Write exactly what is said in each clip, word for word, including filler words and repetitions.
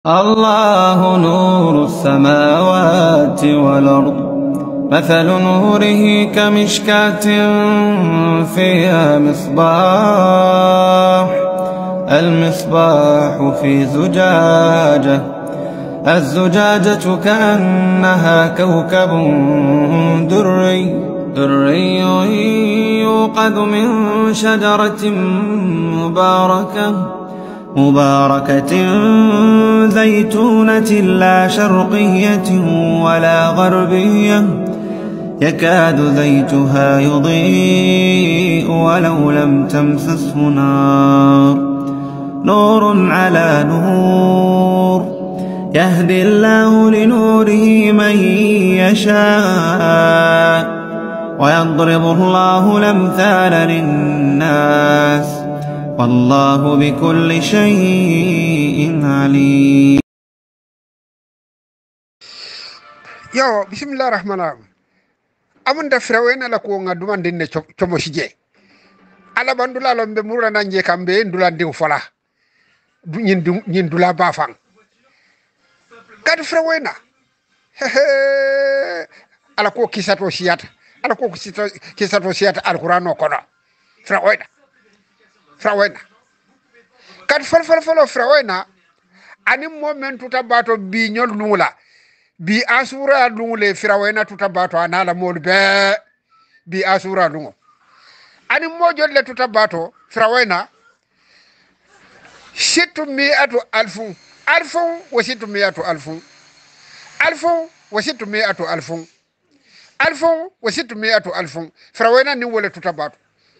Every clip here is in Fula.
الله نور السماوات والأرض مثل نوره كمشكاة فيها مصباح المصباح في زجاجة الزجاجة كأنها كوكب دري دري يوقد من شجرة مباركة مباركة زيتونة لا شرقية ولا غربية يكاد زيتها يضيء ولو لم تمسسه نار نور على نور يهدي الله لنوره من يشاء ويضرب الله الأمثال للناس والله بكل شيء عليم. Yo, bismillah rahman rahim. Amunda frawena la ko ngaduma dinne chomo sije. Ala bandula lombe murra nanje kambe ndula ndi fola. Nyin nyin dula bafang. Kad frawena. Ala ko kisato siyata. Ala ko kisato kisato siyata alqur'ano kono. Frawena. Frawena. Kad fal fal fal frawena ani moment tutabato bi nyol nula. Bi asura lungule firawena tutabato anala molbe bi asura lungo ani mojo le tutabato firawena shitu mi'atu alfun alfun wa shitu mi'atu alfun alfun wa shitu mi'atu alfun alfun wa shitu mi'atu alfun firawena ni wole tutabato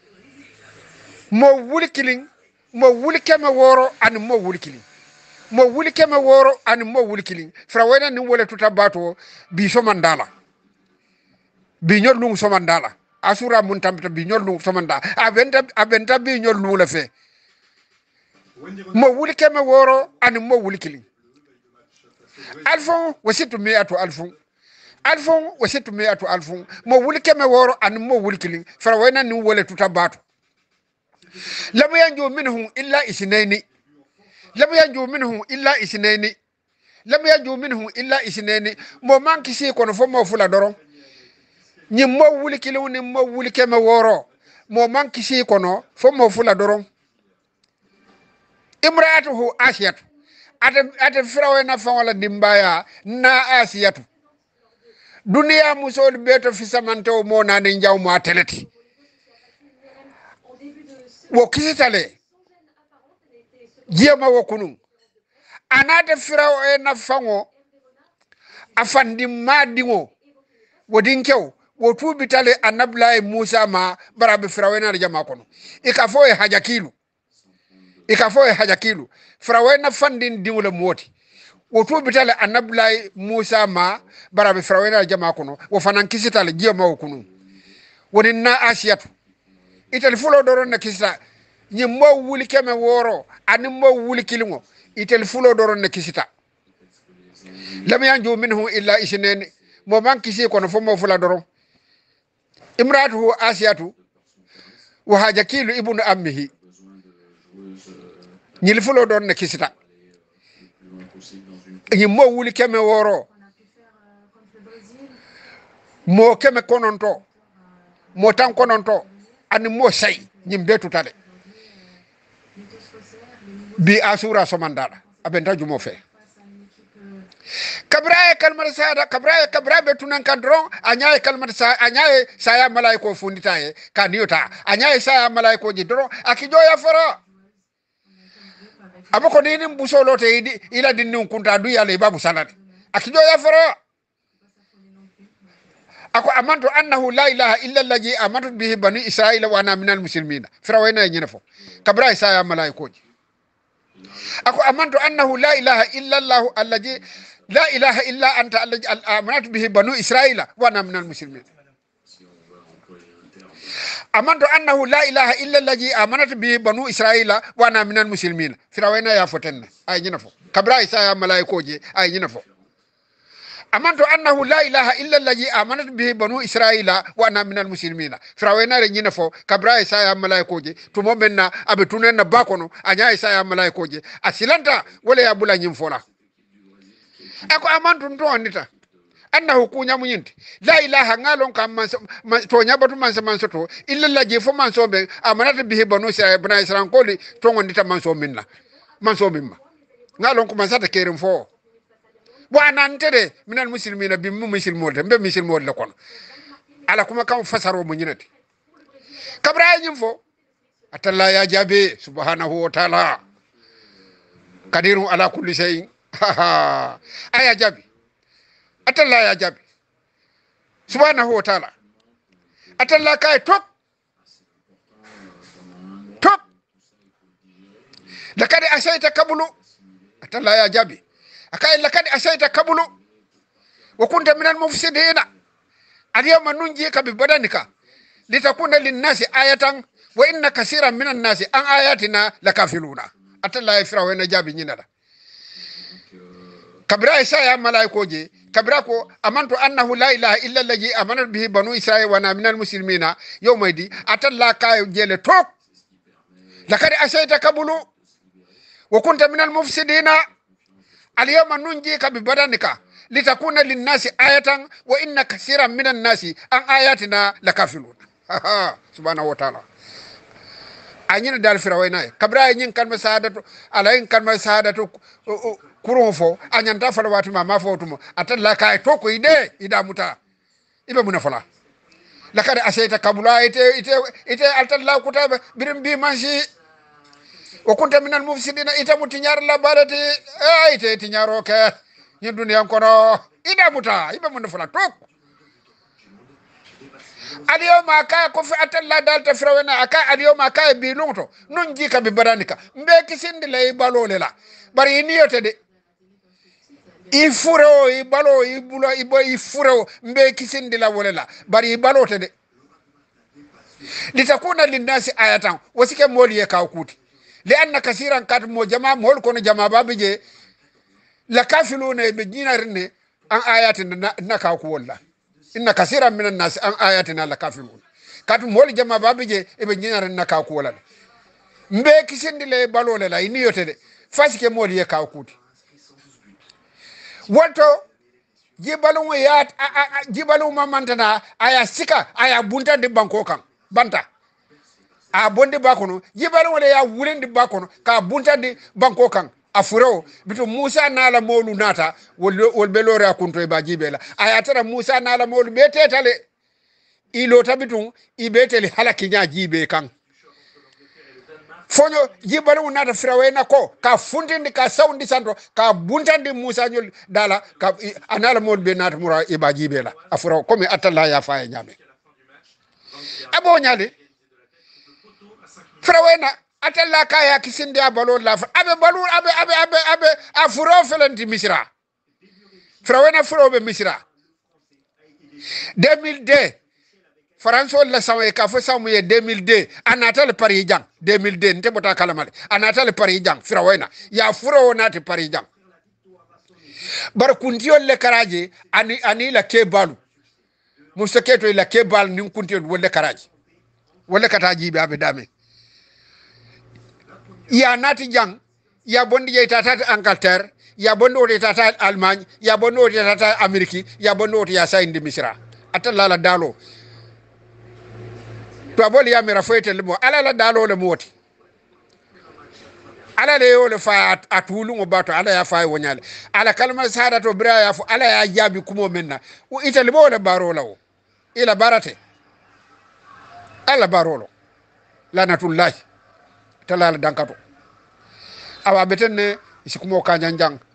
mo wuli killing mo wuli kema woro ani mo wuli killing mo wuli keme woro ani mo wuli killing frawena ni wole tutabato bi somandala bi nyol lung somandala asura mun tamta bi nyol lung somanda abenta abenta bi nyol lung la fe mo wuli keme woro ani mo wuli killing alfon wasitu mi'atu alfun alfon wasitu mi'atu alfun mo wuli keme woro ani mo wuli killing frawena ni wole tutabato lam yanju minhum illa isnaini lam yanju minhum illa isnaini lam yanju minhum illa isnaini mo manki si kono fo mo fula doron ni mo wuli kilu ni mo wuli keme woro mo manki si kono fo mo fula doron imraatuhu asiyatu ate ate firawena fawala dimbaya na asiyatu dunia musol beto fi samanto mo na ne njaw mo ateleti wo kisitale jema wokunu anata firaw e na fango afandi madingo wodinkew wo tubitale anablay Musa ma barabe firaw na jama kono ikafo e hajakilu ikafo e hajakilu firaw na fandin dingo le moti wo tubitale anablay Musa ma barabe firaw na jama kono wo fanan kisitale jema wokunu wonin na asiyatu itel fulo doron na kisita ni mo wuli keme woro ani mo wuli kilingo itel fulo doron ne kisita lam yanju minhu illa isnen mo man kisi kono fo mo fula doron imratuhu asiyatu wa hajakilu ibnu ammihi ni fulo doron ne kisita ni mo wuli keme woro mo keme kononto mo tan kononto ani mo say nyimbe tutale bi asura somandala abenta jumo fe kabraye kalmar sada kabraye kabrabe tunan kadron anyaye kalmar sa anyaye saya malaiko funditaye kaniyota anyaye saya malaiko jidro akijo ya fara abako nini mbusolo te ila dinni kunta du yale babu salati akijo ya fara ako amantu annahu la ilaha illa allazi amantu bihi bani israila wa ana minal muslimina firawena nyinafo kabraye saya malaiko ako amantu annahu la ilaha illa allah allazi la ilaha illa anta allazi amantu bihi banu israila wa ana minal muslimin amantu annahu la ilaha illa allazi amantu bihi banu israila wa ana minal muslimin firawena ya fotenna ay nyinafo kabra isa ya malaikoje ay nyinafo amantu annahu la ilaha illa allazi amanat bihi banu israila wa ana minal muslimina firawena re nyinafo kabra isa ya malaikoje tumo menna abe tunenna bakono anya isa ya malaikoje asilanta wala ya bula nyimfola ako amantun to onita annahu kunya munyinti la ilaha ngalon kam man to nyabatu man man soto illa la je fo man so be amanata bihi banu sa bana isran koli to ngondita man so minna man so mimma ngalon ko man sata kerim fo wa nantere minal muslimina bi mu muslimol be muslimol la kon ala kuma kam fasaro mu nyinati kabra nyim fo atalla ya jabe subhanahu wa ta'ala kadirun ala kulli shay aya jabi atalla ya jabi subhanahu wa ta'ala atalla kay tok tok lakad asayta qablu atalla ya jabi akay lakad asayta qablu wa kunta minal mufsidina al-yawma nunjika bi badanika litakuna lin-nasi ayatan wa inna kaseeran minan nasi an ayatina lakafiluna atalla ya firawna jabi nyinada kabra isa ya malaikoje kabra ko amantu annahu la ilaha illa allazi amana bihi banu israil wa ana minal muslimina yawmaydi atalla kay jele tok lakad asayta qablu wa kunta minal mufsidina al-yawma nunjika bi badanika litakuna lin-nasi ayatan wa inna kaseeran minan nasi an ayatina lakafiluna subhanahu wa ta'ala anyina dal firawayna kabra nyin kan masadatu alayin kan masadatu kurun fo anyanta fala watu ma mafotumo atalla kay to ko ide ida muta ibe munafala lakad asayta kabula ite ite ite altalla kutaba birim bi manshi wa kunta minal mufsidina ite mutinyar la balati ay ite tinyaro ke nyin duniya kono ida muta ibe munafala tok aliyoma kaya ko fi atalla dalta firawena aka aliyoma kaya bi lungto non jika bi baranika mbe kisindi lay balole la bari niyote de i furo i balo i bulo i boy i furo mbe kisindi la wolela bari i balote de litakuna linnasi ayatan wasike moli ye kaw kuti li anna kaseeran kat mo jama mol kono jama babije la kafiluna be jinarne an ayatin na, na kaw ko walla inna kaseeran minan nas an ayatina lakafirun katu mol jama babije ebe nyinare naka ko wala mbe kisindi le balole la iniyote de fasike mol ye ka kuti wato jibalu ya jibalu mamantana aya sika aya bunta de banko kan banta a bonde bakono jibalu le ya wulendi bakono ka bunta de banko kan afuro bito Musa nala molu nata wol belore akunto e bajibela ayatara Musa nala molu betetale ilo tabitu ibeteli halaki nya jibe kan fonyo jibalu nata firawena ko ka fundindi ka saundi santo ka buntandi Musa nyol dala ka anala molu be nata mura e bajibela afuro comme atalla ya faye nyame abo nyale firawena atalla kaya kisindi abalo la abe balu abe abe abe abe afuro felenti misra firawena furo be misra deux mille deux France la sawe ka fo samuye deux mille deux anatal Paris jang deux mille deux nte bota kalamale anatal Paris jang firawena ya furo nati Paris jang bar kuntiyo le karaje ani ani la kebalu mustaketo la kebal nin kuntiyo wolle karaje wolle kataji be abe dame ya nati jang ya bondi je tata Angleterre ya bondi o tata Allemagne ya bondi o tata Ameriki ya bondi o ya sayndi misra atalla la dalo to aboli ya mera foyete lemo ala la dalo le moti ala le yo le fa atulu ngo bato ala ya fa wonyale ala kalma sada to bra ya fu ala ya jabi kumo menna o itali bo le baro lawo ila barate ala barolo lanatullahi talala dankato awa betenne isikumo kanjang